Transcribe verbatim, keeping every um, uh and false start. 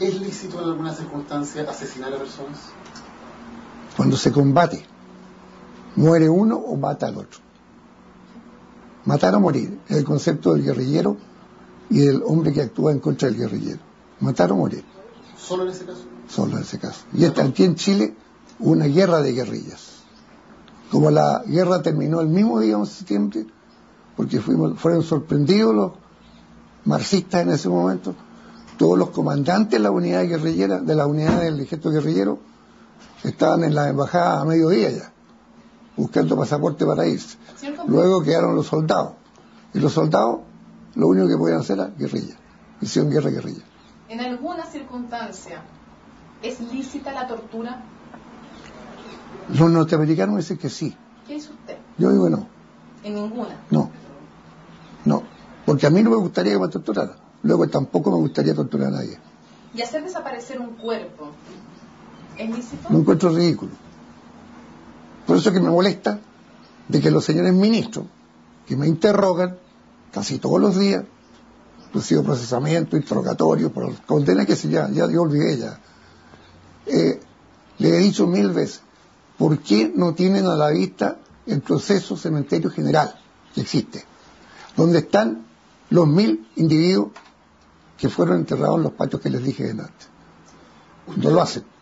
¿Es lícito en alguna circunstancia asesinar a personas? Cuando se combate, muere uno o mata al otro. Matar o morir es el concepto del guerrillero y del hombre que actúa en contra del guerrillero. Matar o morir. ¿Solo en ese caso? Solo en ese caso. Y esta, aquí en Chile hubo una guerra de guerrillas. Como la guerra terminó el mismo día, once de septiembre, porque fuimos, fueron sorprendidos los marxistas en ese momento, todos los comandantes de la unidad guerrillera, de la unidad del ejército guerrillero, estaban en la embajada a mediodía ya, buscando pasaporte para irse. Luego quedaron los soldados. Y los soldados, lo único que podían hacer era guerrilla. Hicieron guerra guerrilla. ¿En alguna circunstancia es lícita la tortura? Los norteamericanos dicen que sí. ¿Qué dice usted? Yo digo no. ¿En ninguna? No. No. Porque a mí no me gustaría que me torturaran. Luego tampoco me gustaría torturar a nadie. ¿Y hacer desaparecer un cuerpo es lícito? Lo encuentro ridículo. Por eso es que me molesta de que los señores ministros, que me interrogan casi todos los días, inclusive procesamiento, interrogatorio, por condena que se ya, ya yo olvidé ya, eh, le he dicho mil veces, ¿por qué no tienen a la vista el proceso cementerio general que existe? Donde están los mil individuos que fueron enterrados en los patios que les dije delante. No lo hacen.